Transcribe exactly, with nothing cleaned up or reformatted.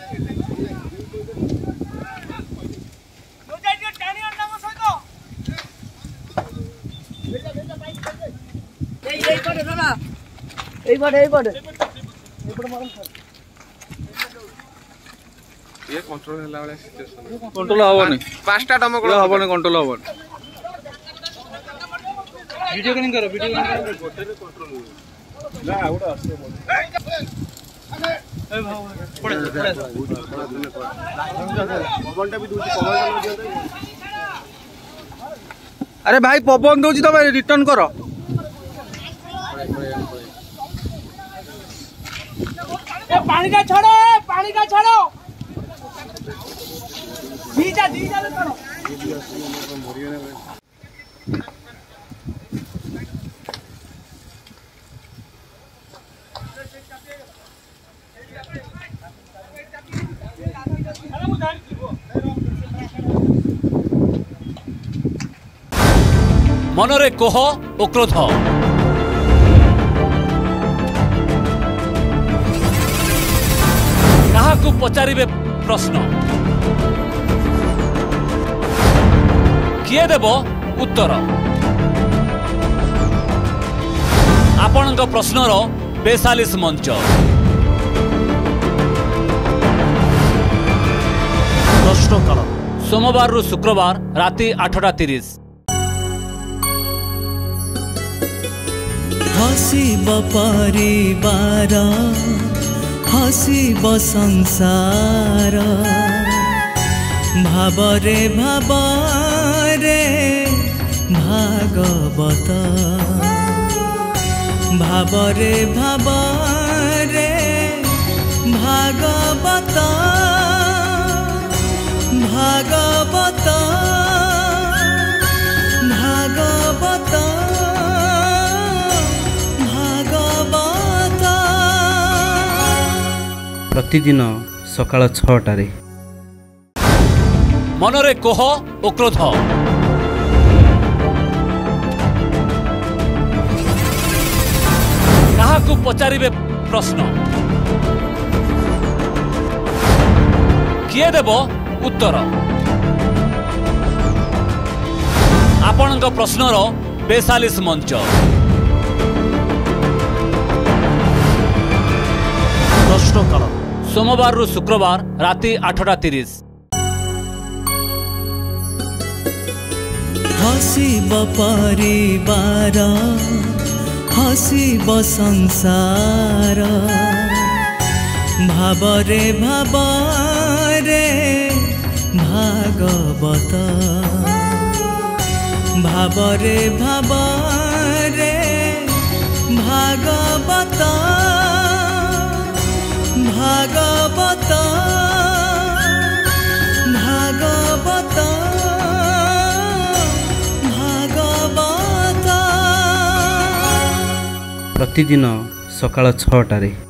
ये कंट्रोल हला वाला सिचुएशन कंट्रोल हबनी पांचटा दमकल हबनी कंट्रोल हबनी वीडियो कॉलिंग करो वीडियो कॉलिंग करो गोटे रे कंट्रोल ना आउडा आसे ए भाव पड़े पड़े पवनटा भी दूची पवन दियो। अरे भाई पवन दोची तो भाई रिटर्न करो ए पानी का छोड़ो पानी का छोड़ो दीजा दीजा ले करो मनरे कोह ओ क्रोध काहाकू पचारिबे प्रश्न किए देव उत्तर आपणक प्रश्नर बेचालीस मंच प्रश्नकाल सोमवार रु शुक्रवार राति आठटा तीस। हसीब परिवार हसीब संसार भावरे भावरे भागवत भावरे भावरे भागवत भागवत भागवत प्रतिदिन सकाळ छटारे मनरे कोह ओ क्रोध काहाकू पचारिबे प्रश्न किए देव उत्तर आपणक प्रश्नर बेचालीस मंच प्रश्नकाल सोमवार रु शुक्रवार राति आठटा तीस। हसीब परिवार हसीब संसार भावरे भावरे भागवत भावरे भावरे भागवत भागवत भागवत प्रतिदिन सकाळ छटारे